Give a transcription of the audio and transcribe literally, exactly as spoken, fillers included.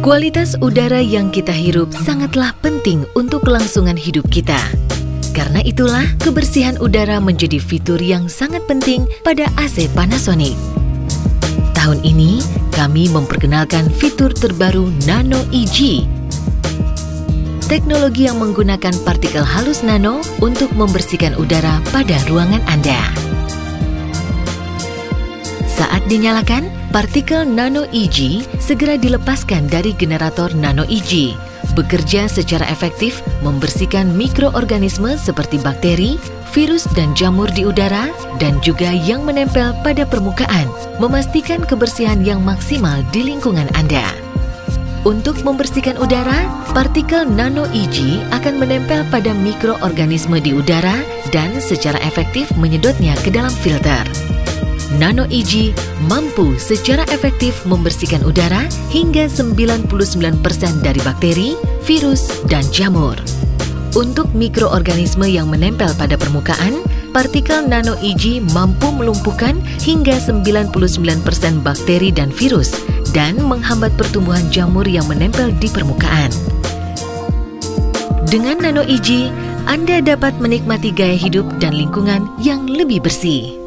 Kualitas udara yang kita hirup sangatlah penting untuk kelangsungan hidup kita. Karena itulah, kebersihan udara menjadi fitur yang sangat penting pada A C Panasonic. Tahun ini, kami memperkenalkan fitur terbaru Nano E G. Teknologi yang menggunakan partikel halus nano untuk membersihkan udara pada ruangan Anda. Saat dinyalakan, partikel Nano E G segera dilepaskan dari generator Nano E G, bekerja secara efektif membersihkan mikroorganisme seperti bakteri, virus dan jamur di udara, dan juga yang menempel pada permukaan, memastikan kebersihan yang maksimal di lingkungan Anda. Untuk membersihkan udara, partikel Nano E G akan menempel pada mikroorganisme di udara dan secara efektif menyedotnya ke dalam filter. Nano E G mampu secara efektif membersihkan udara hingga sembilan puluh sembilan persen dari bakteri, virus, dan jamur. Untuk mikroorganisme yang menempel pada permukaan, partikel Nano E G mampu melumpuhkan hingga sembilan puluh sembilan persen bakteri dan virus dan menghambat pertumbuhan jamur yang menempel di permukaan. Dengan Nano E G, Anda dapat menikmati gaya hidup dan lingkungan yang lebih bersih.